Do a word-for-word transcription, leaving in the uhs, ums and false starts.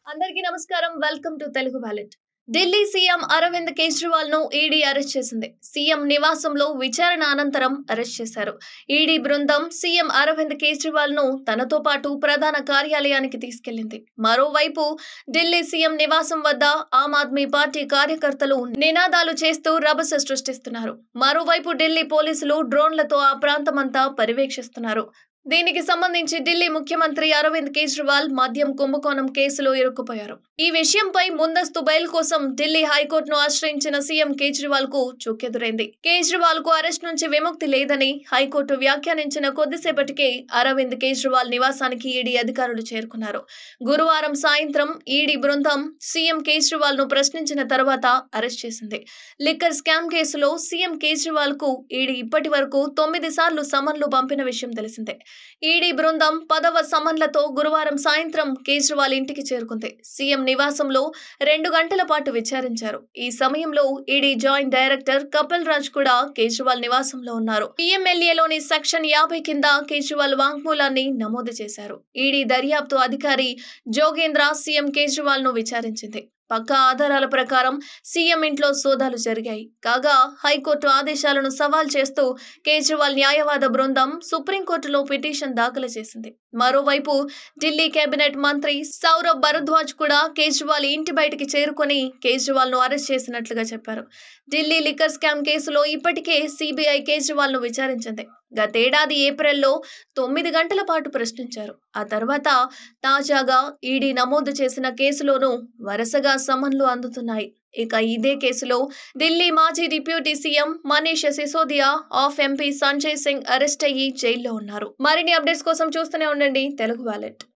అందరికీ నమస్కారం. Welcome to Telugu wallet. Delhi CM Arvind Kejriwal ను ఈడీ అరెస్ట్ చేసింది. సీఎం నివాసంలో విచారణ అనంతరం అరెస్ట్ చేశారు. ఈడీ బృందం సీఎం అరవింద్ కేజ్రీవాల్ ను తనతో పాటు ప్రధాన కార్యాలయానికి తీసుకెళ్లింది. మరోవైపు ఢిల్లీ సీఎం నివాసం వద్ద ఆమ్ ఆద్మీ పార్టీ కార్యకర్తలు నినాదాలు చేస్తూ రభస సృష్టిస్తున్నారు. మరోవైపు ఢిల్లీ పోలీసులు డ్రోన్లతో ఆ ప్రాంతమంతా పర్యవేక్షిస్తున్నారు. దీనికి సంబంధించి ఢిల్లీ ముఖ్యమంత్రి అరవింద్ కేజ్రీవాల్ మద్యం కుంభకోణం కేసులో ఇరుక్కుపోయారు. ఈ విషయంపై ముందస్తు బెయిల్ కోసం ఢిల్లీ హైకోర్టును ఆశ్రయించిన సీఎం కేజ్రీవాల్ కు చుక్కెదురైంది. కేజ్రీవాల్ కు అరెస్ట్ నుంచి విముక్తి లేదని హైకోర్టు వ్యాఖ్యానించిన కొద్దిసేపటికే అరవింద్ కేజ్రీవాల్ నివాసానికి ఈడీ అధికారులు చేరుకున్నారు. గురువారం సాయంత్రం ఈడీ బృందం సీఎం కేజ్రీవాల్ ను ప్రశ్నించిన తర్వాత అరెస్ట్ చేసింది. లిక్కర్ స్కామ్ కేసులో సీఎం కేజ్రీవాల్ కు ఈడీ ఇప్పటి వరకు తొమ్మిది సార్లు సమన్లు పంపిన విషయం తెలిసిందే. ఈడీ బృందం పదవ సమన్లతో గురువారం సాయంత్రం కేజ్రీవాల్ ఇంటికి చేరుకుంది. సీఎం నివాసంలో రెండు గంటల పాటు విచారించారు. ఈ సమయంలో ED joint director Kapil Raj కూడా కేజ్రీవాల్ నివాసంలో ఉన్నారు. పీఎంఎల్ఏలోని సెక్షన్ యాభై కింద కేజ్రీవాల్ వాంగ్మూలాన్ని నమోదు చేశారు. ఈడీ దర్యాప్తు అధికారి జోగేంద్ర సీఎం కేజ్రీవాల్ ను విచారించింది. పక్కా ఆధారాల ప్రకారం సీఎం ఇంట్లో సోదాలు జరిగాయి. కాగా హైకోర్టు ఆదేశాలను సవాల్ చేస్తూ కేజ్రీవాల్ న్యాయవాద బృందం సుప్రీంకోర్టులో పిటిషన్ దాఖలు చేసింది. మరోవైపు ఢిల్లీ కేబినెట్ మంత్రి సౌరభ్ భరద్వాజ్ కూడా కేజ్రీవాల్ ఇంటి బయటికి చేరుకుని కేజ్రీవాల్ ను అరెస్ట్ చేసినట్లుగా చెప్పారు. ఢిల్లీ లిక్కర్ స్కామ్ కేసులో ఇప్పటికే సీబీఐ కేజ్రీవాల్ ను విచారించింది. గతేడాది ఏప్రిల్లో తొమ్మిది గంటల పాటు ప్రశ్నించారు. ఆ తర్వాత తాజాగా ఈడీ నమోదు చేసిన కేసులోనూ వరుసగా సమన్లు అందుతున్నాయి. ఇక ఇదే కేసులో ఢిల్లీ మాజీ deputy CM Manish Sisodia AAP MP Sanjay Singh arrest అయ్యి జైల్లో ఉన్నారు. మరిన్ని అప్డేట్స్ కోసం చూస్తూనే ఉండండి తెలుగు వాలెట్.